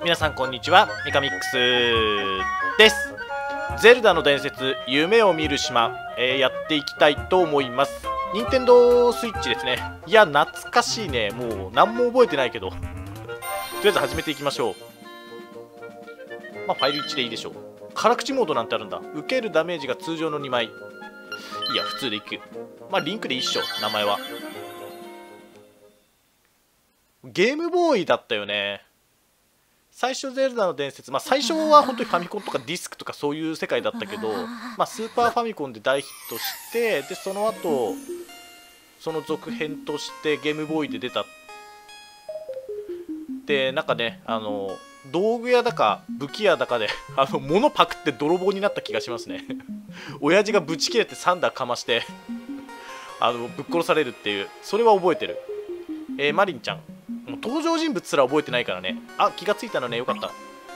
皆さんこんにちは、メカミックスです。ゼルダの伝説夢を見る島、やっていきたいと思います。任天堂スイッチですね。いや懐かしいね。もう何も覚えてないけどとりあえず始めていきましょう。まあファイル1でいいでしょう。辛口モードなんてあるんだ。受けるダメージが通常の2倍。いや普通でいく。まあリンクで一緒、名前は。ゲームボーイだったよね。最初ゼルダの伝説、最初は本当にファミコンとかディスクとかそういう世界だったけど、スーパーファミコンで大ヒットして、でその後その続編としてゲームボーイで出た。でなんかね、道具屋だか武器屋だかで物パクって泥棒になった気がしますね親父がブチ切れてサンダーかましてぶっ殺されるっていう、それは覚えてる。マリンちゃん、もう登場人物すら覚えてないからね。あ、気がついたのね、よかった。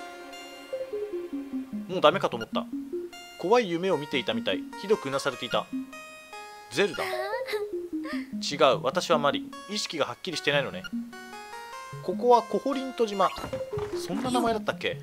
もうダメかと思った。怖い夢を見ていたみたい。ひどくうなされていた。ゼルダ？違う、私はマリン。意識がはっきりしてないのね。ここはコホリント島。そんな名前だったっけ？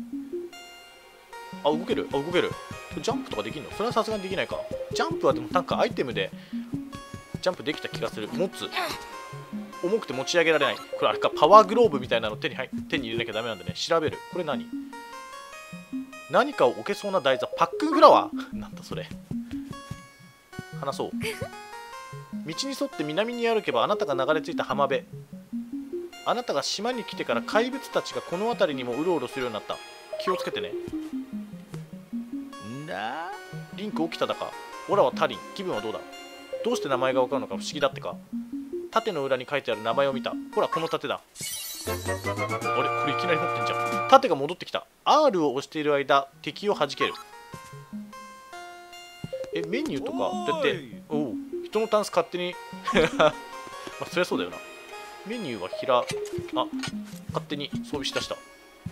あ、動ける。あ、動ける。ジャンプとかできるの？それはさすがにできないか。ジャンプはでもなんかアイテムでジャンプできた気がする。持つ。重くて持ち上げられない。これあれか、パワーグローブみたいなの手に入れなきゃダメなんでね。調べる。これ何かを置けそうな台座。パックンフラワーなんだそれ。話そう。道に沿って南に歩けばあなたが流れ着いた浜辺。あなたが島に来てから怪物たちがこの辺りにもうろうろするようになった。気をつけてね。リンク起きただか。オラはタリン。気分はどうだ？どうして名前がわかるのか不思議だってか。盾の裏に書いてある名前を見た。ほらこの盾だ。あれこれいきなり持ってんじゃん。盾が戻ってきた。 R を押している間敵を弾ける。メニューとかだって、おう、人のタンス勝手にそりゃそうだよな。メニューは勝手に装備しだした。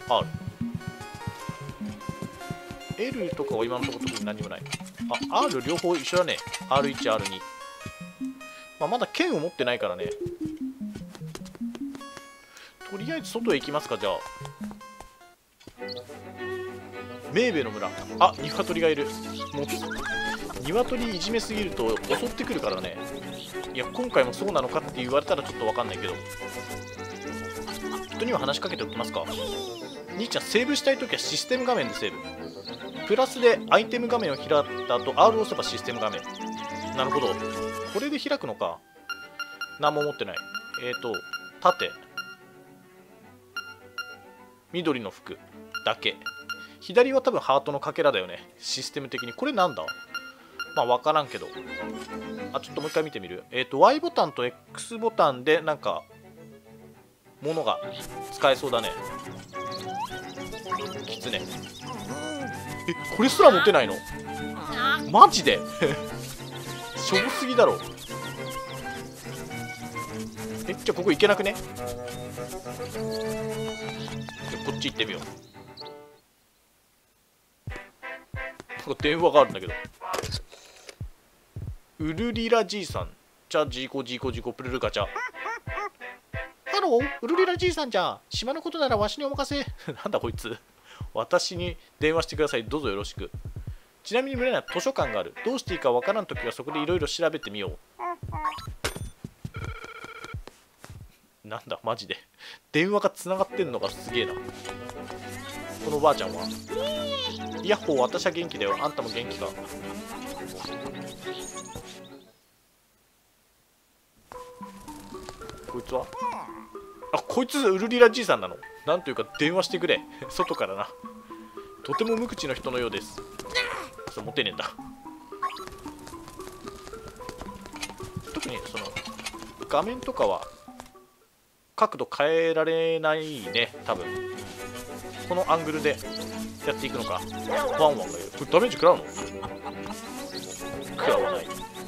R、L とかは今のところ特に何もない。R 両方一緒だね。 R1、R2。まだ剣を持ってないからね。とりあえず外へ行きますか。じゃあメーベの村。あ、鶏がいる。もう鶏いじめすぎると襲ってくるからね。いや今回もそうなのかって言われたらちょっと分かんないけど、人には話しかけておきますか。兄ちゃん、セーブしたいときはシステム画面でセーブ。プラスでアイテム画面を開いた後 R を押せばシステム画面。なるほど、これで開くのか。何も持ってない。盾、緑の服だけ。左は多分ハートのかけらだよね、システム的に。これなんだ？分からんけど。ちょっともう一回見てみる。Y ボタンと X ボタンでなんか物が使えそうだね。キツネ。これすら持てないの？マジでしょぼすぎだろ。じゃあここ行けなくね？じゃあこっち行ってみよう。なんか電話があるんだけど。ウルリラじいさん。じゃあジーコジーコジーコプルルガチャ。ハロー、ウルリラじいさんじゃ。島のことならわしにお任せ。なんだこいつ。私に電話してください。どうぞよろしく。ちなみに村には図書館がある。どうしていいかわからんときはそこでいろいろ調べてみよう。なんだマジで。電話がつながってんのがすげえな。このおばあちゃんは。イヤッホー、私は元気だよ。あんたも元気か。こいつは？こいつウルリラじいさんなの。なんというか電話してくれ。外からな。とても無口の人のようです。持ってねえんだ。特にその画面とかは角度変えられないね、多分。このアングルでやっていくのか。ワンワンがいる。これダメージ食らうの？食らわない。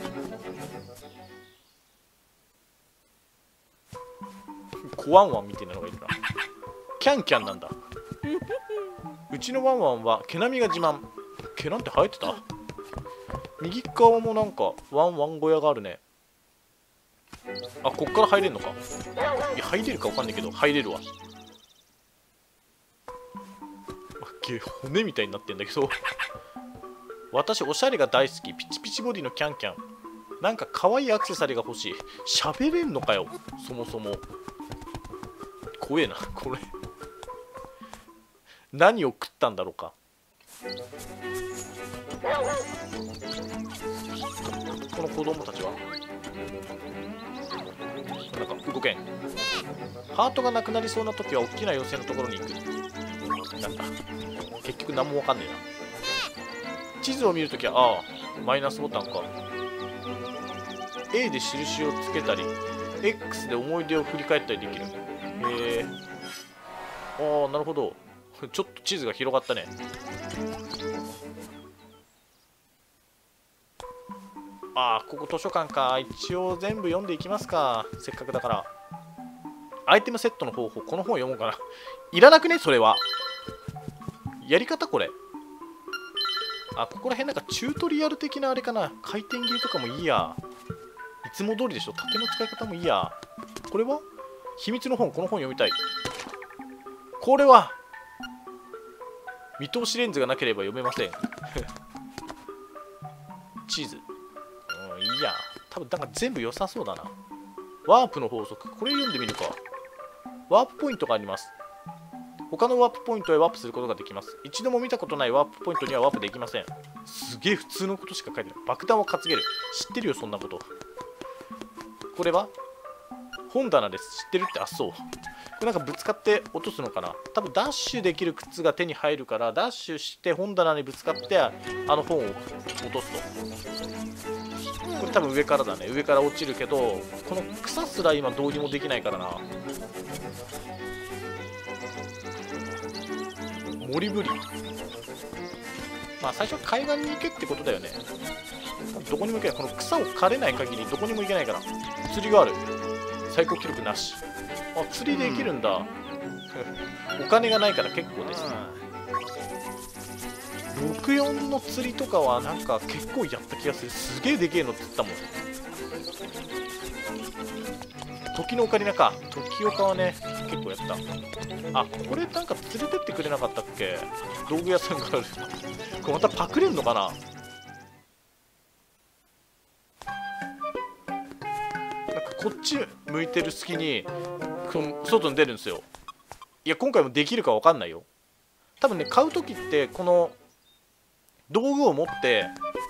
コワンワンみたいなのがいるな。キャンキャンなんだ。うちのワンワンは毛並みが自慢。毛なんて生えてた？右側もなんかワンワン小屋があるね。こっから入れんのか。いや入れるか分かんないけど入れるわ。 げえ骨みたいになってんだけど私おしゃれが大好き、ピチピチボディのキャンキャン。なんか可愛いアクセサリーが欲しい。喋れんのかよ、そもそも。怖えなこれ何を食ったんだろうか。この子供たちはなんか動けん。ハートがなくなりそうな時は大きな妖精のところに行く。なんだ結局何もわかんねえな。地図を見るときはああマイナスボタンか。 A で印をつけたり X で思い出を振り返ったりできる。へえ。ああなるほどちょっと地図が広がったね。ああここ図書館か。一応全部読んでいきますか、せっかくだから。アイテムセットの方法、この本読もうかな。いらなくねそれは。やり方これ。あ、ここら辺なんかチュートリアル的なあれかな。回転切りとかもいいや。いつも通りでしょ。盾の使い方もいいや。これは秘密の本。この本読みたい。これは見通しレンズがなければ読めませんチーズ。うん、いいや。多分なんか全部良さそうだな。ワープの法則。これ読んでみるか。ワープポイントがあります。他のワープポイントへワープすることができます。一度も見たことないワープポイントにはワープできません。すげえ普通のことしか書いてない。爆弾を担げる。知ってるよそんなこと。これは本棚です。知ってるって。あ、そう。これなんかぶつかって落とすのかな。多分ダッシュできる靴が手に入るから、ダッシュして本棚にぶつかってあの本を落とすと。これ多分上からだね。上から落ちるけど、この草すら今どうにもできないからな。森ぶり。まあ最初は海岸に行けってことだよね。どこにも行けない。この草を枯れない限りどこにも行けないから。釣りがある。最高記録なし。あ、釣りできるんだ。お金がないから結構です。64の釣りとかはなんか結構やった気がする。すげえでけえの釣ったもん。時のオカリナか。時岡はね結構やった。あ、これなんか連れてってくれなかったっけ。道具屋さんがあるこれまたパクれんのかな。なんかこっち向いてる隙に外に出るんですよ。いや今回もできるか分かんないよ。多分ね買う時ってこの道具を持って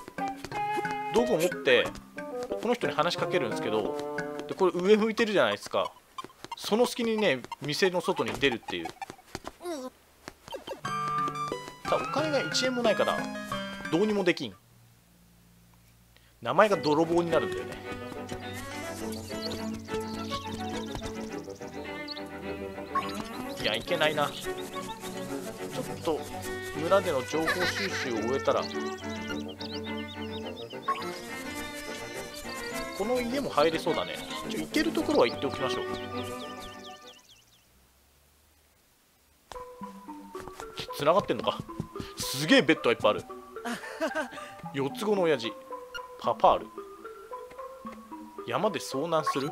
この人に話しかけるんですけど、でこれ上向いてるじゃないですか。その隙にね店の外に出るっていう。お金が1円もないからどうにもできん。名前が泥棒になるんだよね。いやいけないな。ちょっと村での情報収集を終えたらこの家も入れそうだね。行けるところは行っておきましょう。繋がってんのか。すげえベッドがいっぱいある。四つ子の親父パパール。山で遭難する。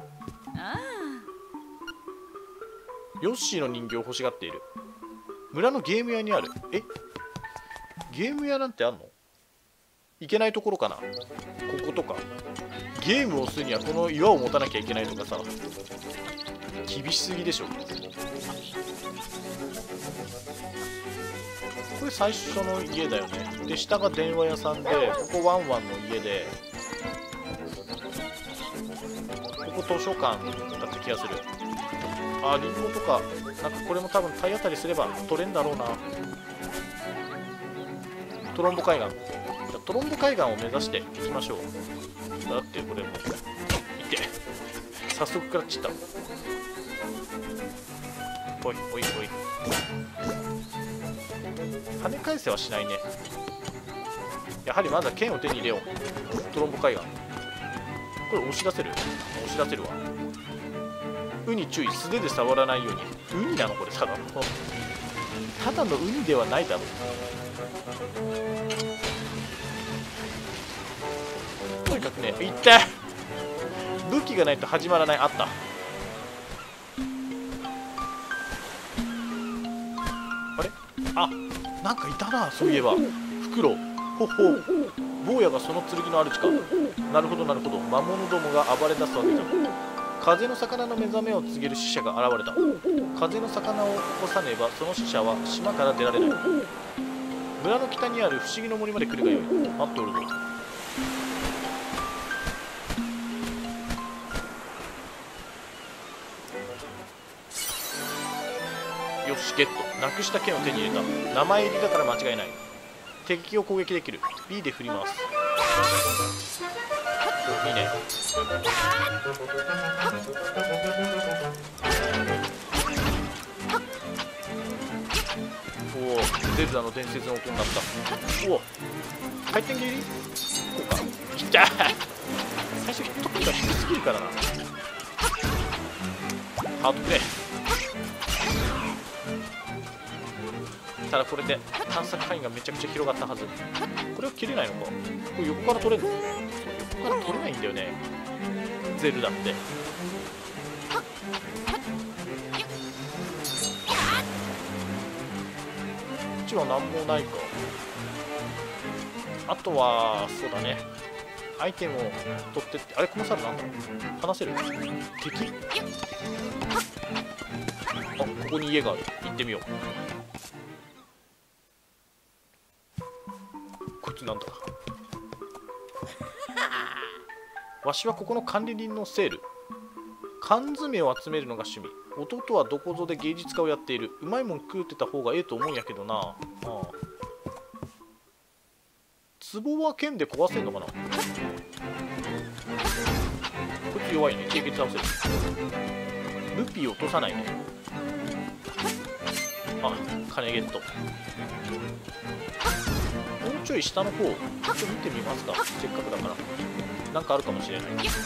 ヨッシーの人形を欲しがっている。村のゲーム屋にある。え、ゲーム屋なんてあんの。行けないところかな。こことか。ゲームをするにはこの岩を持たなきゃいけないとかさ、厳しすぎでしょ。これ最初の家だよね。で下が電話屋さんで、ここワンワンの家で、ここ図書館だった気がする。あ、リンゴとかなんかこれも多分体当たりすれば取れんだろうな。トロンボ海岸。じゃトロンボ海岸を目指していきましょう。だってこれもいて早速食らっちゃった。おいおいおい。跳ね返せはしないね。やはりまずは剣を手に入れよう。トロンボ海岸。これ押し出せる。押し出せるわ。ウニ注意。素手で触らないように。ウニなのこれ。ただのウニではないだろう。とにかくね、いって武器がないと始まらない。あった。あれ、あ、 なんかいたな、そういえば。フクロウ。ほほう。坊やがその剣の主か。なるほどなるほど。魔物どもが暴れ出すわけだ。風の魚の目覚めを告げる使者が現れた。風の魚を起こさねばその使者は島から出られない。村の北にある不思議の森まで来るがよい。待っておるぞ。よし、ゲット。なくした剣を手に入れた。名前入りだから間違いない。敵を攻撃できる。 B で振ります。いいね。おお、ゼルダの伝説の音になった。おお、回転切りこうか。きたー。最初ヒットポイントが低すぎるからな。ハートプレイ。ただこれで探索範囲がめちゃくちゃ広がったはず。これは切れないのか。これ横から取れるの？横から取れないんだよね、ゼルダって。こっちは何もないか。あとはそうだね、アイテムを取ってって。あれ、この猿なんだろう。話せる敵？あ、ここに家がある。行ってみよう。こいつなんだ。わしはここの管理人のセール。缶詰を集めるのが趣味。弟はどこぞで芸術家をやっている。うまいもん食うてた方がええと思うんやけどな。ああ、壺は剣で壊せんのかな。こいつ弱いね。経験倒せる。ルピー落とさないね。あ、金ゲット。もうちょい下の方ちょっと見てみますか。せっかくだからなんかあるかもしれない。ちょっ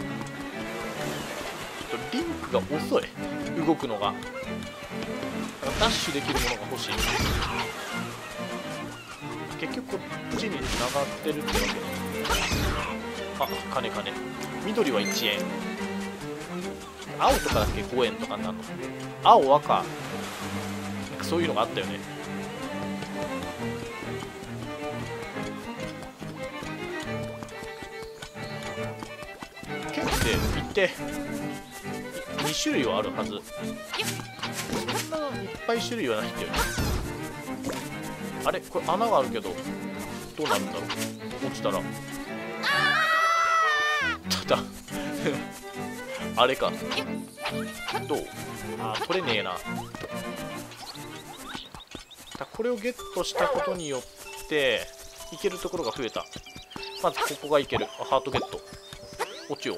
とリンクが遅い、動くのが。ダッシュできるものが欲しい。結局こっちに繋がってるってわけね。あ、金。緑は1円。青とかだっけ5円とかになるの。青、赤、なんかそういうのがあったよね。剣って一定2種類はあるはず。そんないっぱい種類はないんだよね。あれ、これ穴があるけどどうなるんだろう、落ちたら。ただあれか、どう？あー、取れねえな。これをゲットしたことによっていけるところが増えた。まずここがいける。あ、ハートゲット。落ちよう。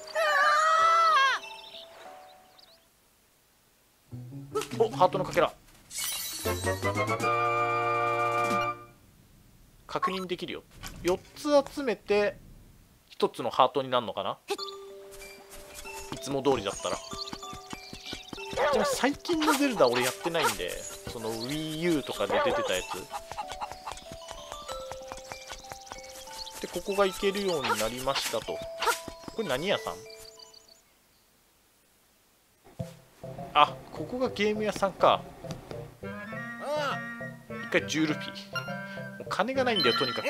お、ハートのかけら確認できるよ。4つ集めて1つのハートになるのかな、いつも通りだったら。でも最近のゼルダ俺やってないんで、その WiiU とかで出てたやつで、ここが行けるようになりましたと。これ何屋さん？あ、ここがゲーム屋さんか。一回10ルピー。もう金がないんだよ、とにかく。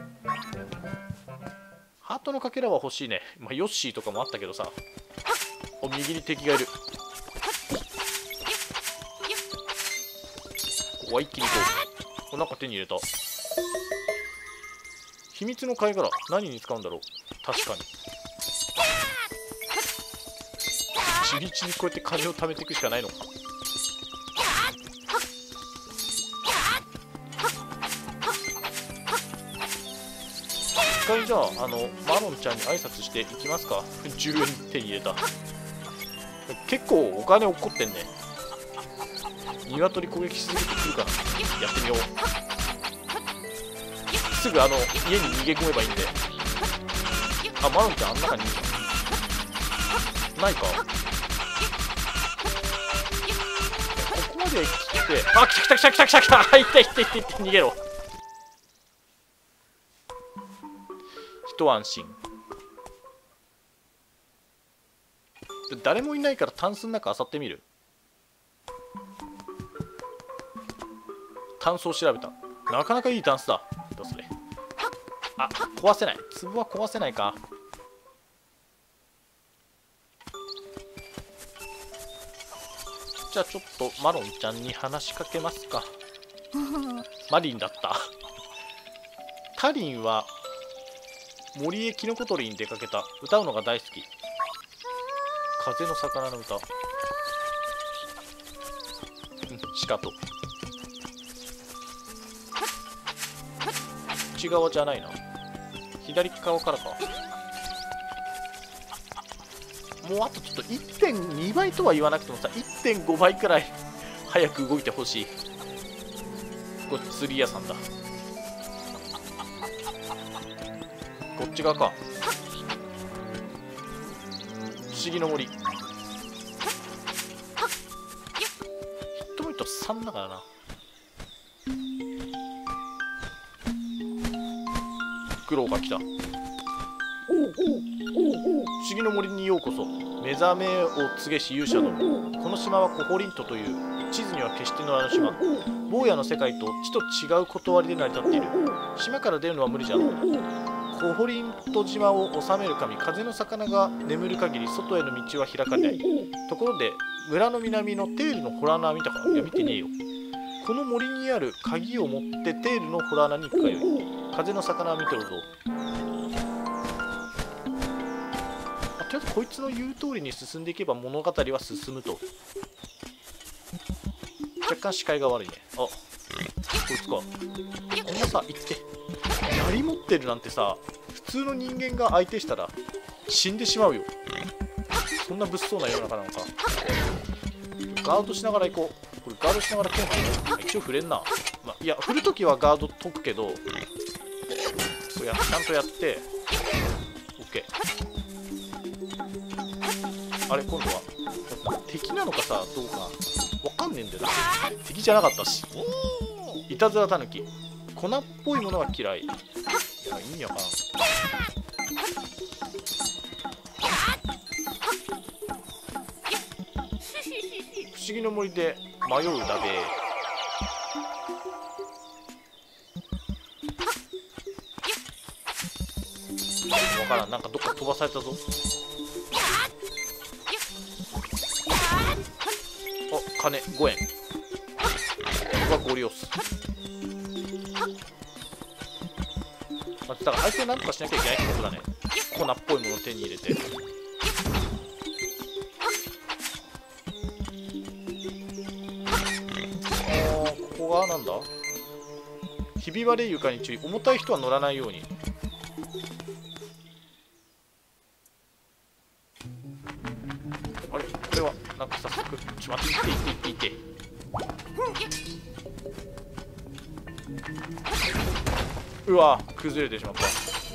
ハートのかけらは欲しいね。まあ、ヨッシーとかもあったけどさ。お、右に敵がいる。ここは一気に行こう。お、なんか手に入れた。秘密の貝殻、何に使うんだろう。確かに地道にこうやって金を貯めていくしかないのか。一回じゃあ、マロンちゃんに挨拶していきますか。10円手に入れた。結構お金落っこってんね。鶏攻撃しすぎてくるかな。やってみよう。すぐ家に逃げ込めばいいんで。あ、マロンちゃんあん中にいるじゃん。ないか。ここまで来て、あ、来た来た来た来た来た来た、いったいったいったいった、逃げろ。一安心。誰もいないからタンスの中漁ってみる。タンスを調べた。 なかなかいいダンスだ。どうそれ。あ、壊せない。壺は壊せないか。じゃあちょっとマロンちゃんに話しかけますか。マリンだった。タリンは森へキノコ採りに出かけた。歌うのが大好き。風の魚の歌。しかと。内側じゃないな。左側からか。もうあとちょっと 1.2 倍とは言わなくてもさ、 1.5 倍くらい早く動いてほしい。これ釣り屋さんだ。こっち側か。不思議の森。ヒットポイント3だからな。苦労が来た。不思議の森にようこそ。目覚めを告げし勇者ども。この島はコホリントという地図には決して載らぬ島。坊やの世界と地と違う断りで成り立っている。島から出るのは無理じゃろう。コホリント島を治める神、風の魚が眠る限り外への道は開かれない。ところで村の南のテールのホラー穴見たか。いや見てねえよ。この森にある鍵を持ってテールのホラー穴に行くがよい。風の魚は見てるぞ。とりあえずこいつの言う通りに進んでいけば物語は進むと。若干視界が悪いね。あ、こいつか。こんなさ、行って。槍持ってるなんてさ、普通の人間が相手したら死んでしまうよ。そんな物騒な世の中なのか。ガードしながら行こう。これガードしながら剣振る。一応振れんな。まあ、いや、振るときはガード解くけど、これちゃんとやって、OK。あれ、今度は敵なのかさ、どうかわかんねえんだよな。敵じゃなかったし。いたずらたぬき。粉っぽいものが嫌い。いや、意味わからん。不思議の森で迷うだべ。わからん。なんかどっか飛ばされたぞ。あ、金5円。ここはゴリ押す。だから相手をなんとかしなきゃいけないってことだね。粉っぽいものを手に入れて。ここがなんだ。ひび割れ床に注意。重たい人は乗らないように。あれ、これはなんか早速ちょっと待って、いってうわ、崩れてしまった。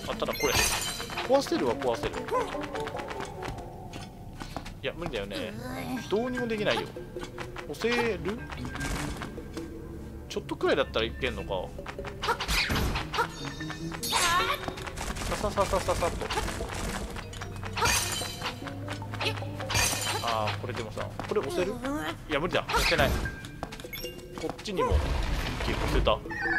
あ、ただこれ壊せるは壊せる。いや無理だよね。どうにもできないよ。押せる？ちょっとくらいだったらいけんのか。ささささささっと。ああ、これでもさ、これ押せる？いや無理だ、押せない。こっちにも押せた。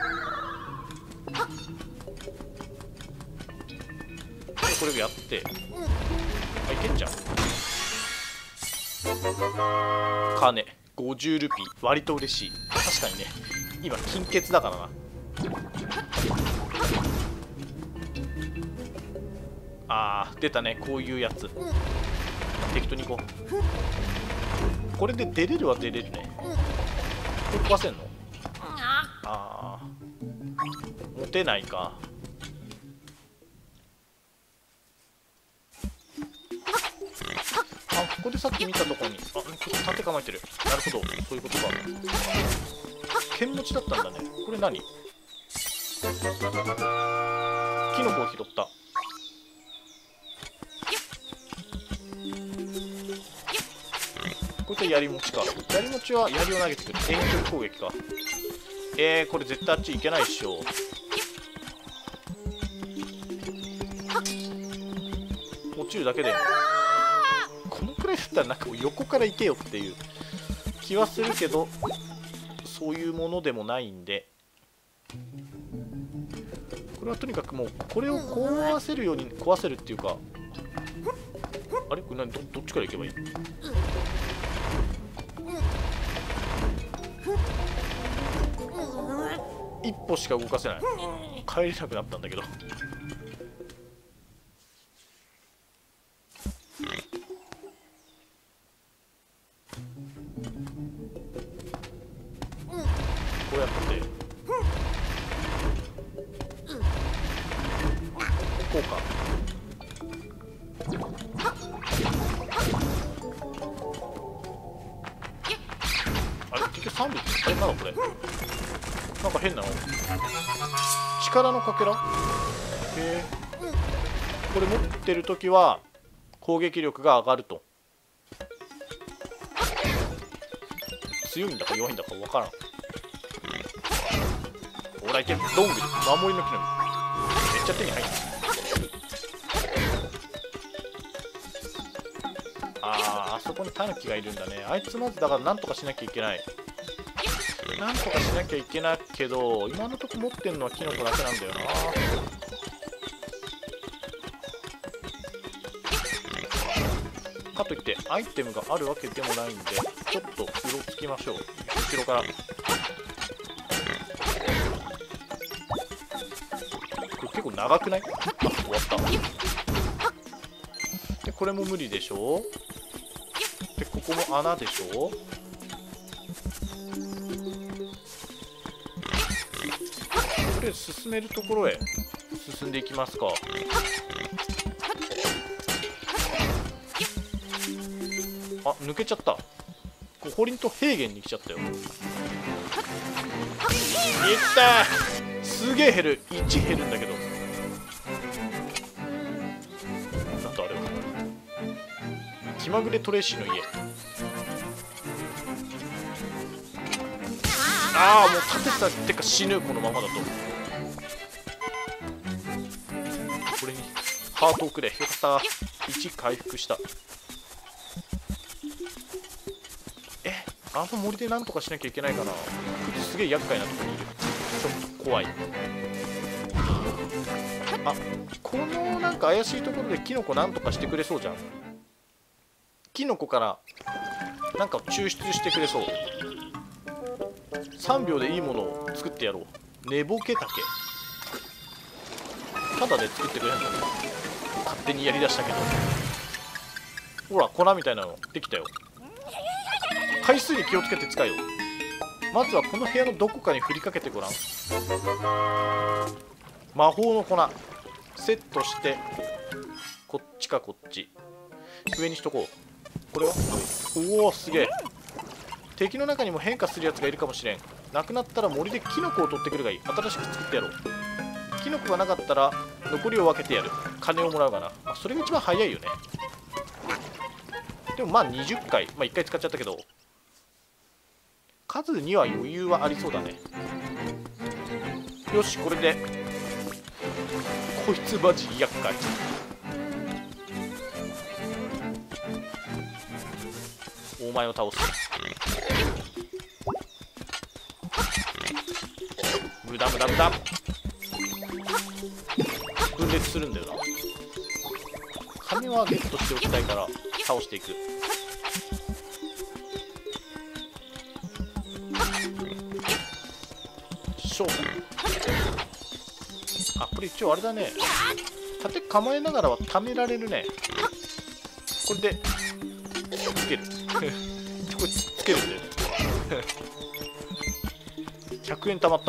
これやってあ、いけんじゃん。金50ルピー、割と嬉しい。確かにね、今金欠だからな。あー出たね、こういうやつ。適当に行こう。これで出れるは出れるね。これ壊せんの？あー持てないか。ここでさっき見たところに、あ、こっち盾構えてる。なるほど、そういうことか。剣持ちだったんだね。これ何？キノコを拾った。こいつは槍持ちか。槍持ちは槍を投げてくる。遠距離攻撃か。これ絶対あっち行けないっしょ。落ちるだけで。このくらいだったらなんかもう横から行けよっていう気はするけど、そういうものでもないんで、 これはとにかくもうこれを壊せるように壊せるっていうか、あれこれ何 どっちから行けばいい？一歩しか動かせない。帰れなくなったんだけど。こうやってこうか。あれ結局3匹あれなんだこれ。なんか変なの力のかけら。へえ。これ持ってるときは攻撃力が上がると。強いんだか弱いんだか分からん。ほらいける。どんぐり守りの木の実めっちゃ手に入る。あそこにタヌキがいるんだね。あいつまずだからなんとかしなきゃいけない。なんとかしなきゃいけないけど、今のとこ持ってんのはキノコだけなんだよな。かといってアイテムがあるわけでもないんで、ちょっとうろつきましょう。後ろから。これ結構長くない？あ、終わった。でこれも無理でしょ。でここも穴でしょ。とりあえず進めるところへ進んでいきますか。あ、抜けちゃった。ホリント平原に来ちゃったよ。いったー。すげえ減る。1減るんだけど。なんだあれは。気まぐれトレーシーの家。ああ、もう立てたってか死ぬ、このままだと。これにハートをくれ。よかった。1回復した。あの森でなんとかしなきゃいけないかな。すげえ厄介なところにいる。ちょっと怖い。あ、このなんか怪しいところでキノコなんとかしてくれそうじゃん。キノコからなんか抽出してくれそう。3秒でいいものを作ってやろう。寝ぼけ竹。ただで作ってくれるんだね。勝手にやりだしたけど。ほら粉みたいなのできたよ。回数に気をつけて使えよ。まずはこの部屋のどこかに振りかけてごらん。魔法の粉セットして、こっちかこっち上にしとこう。これはおお、すげえ。敵の中にも変化するやつがいるかもしれん。なくなったら森でキノコを取ってくるがいい。新しく作ってやろう。キノコがなかったら残りを分けてやる。金をもらうかな。まあ、それが一番早いよね。でもまあ20回、まあ1回使っちゃったけど、数には余裕はありそうだね。よし、これでこいつマジ厄介。お前を倒す。無駄無駄無駄。分裂するんだよな。金はゲットしておきたいから倒していく。あ、これ一応あれだね。盾構えながらは貯められるね。これでつける。これつけるんだよね。100円貯まった。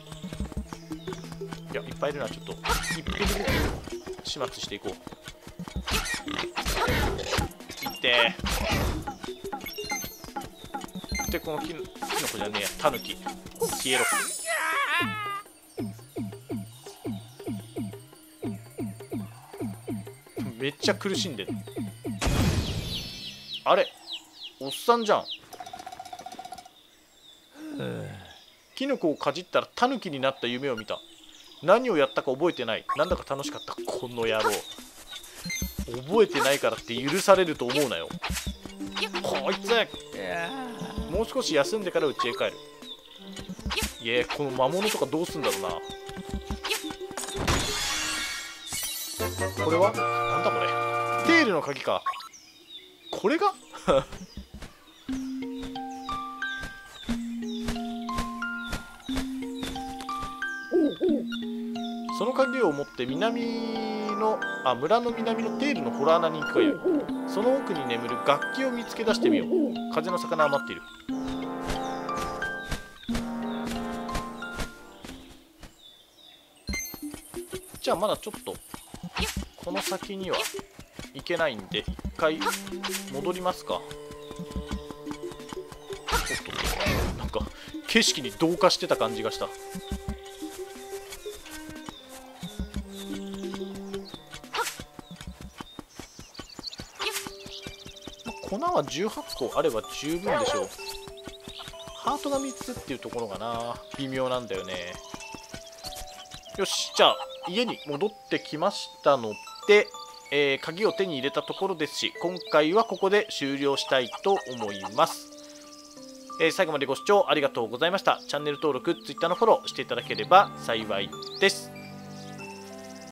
いや、いっぱいいるな。ちょっと一匹ずつ始末していこう。いってー。で、このキノコじゃねえや、タヌキ消えろ。めっちゃ苦しんでる。あれおっさんじゃん。キノコをかじったらタヌキになった夢を見た。何をやったか覚えてない。なんだか楽しかった。この野郎。覚えてないからって許されると思うなよ。こいつもう少し休んでから家へ帰る。いえ、この魔物とかどうすんだろうな。 これはなんだこれ。テールの鍵か。これがその鍵を持って村の南のテールのホラー穴に行くがよい。その奥に眠る楽器を見つけ出してみよう。風の魚は待っている。じゃあまだちょっとこの先には行けないんで一回戻りますか。おっと、なんか景色に同化してた感じがした。粉は18個あれば十分でしょう。ハートが3つっていうところがな、微妙なんだよね。よし、じゃあ家に戻ってきましたので、鍵を手に入れたところですし、今回はここで終了したいと思います。最後までご視聴ありがとうございました。チャンネル登録、Twitter のフォローしていただければ幸いです。